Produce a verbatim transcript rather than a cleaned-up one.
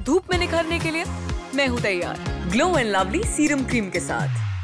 धूप में निखरने के लिए मैं हूँ तैयार glow and lovely serum cream के साथ।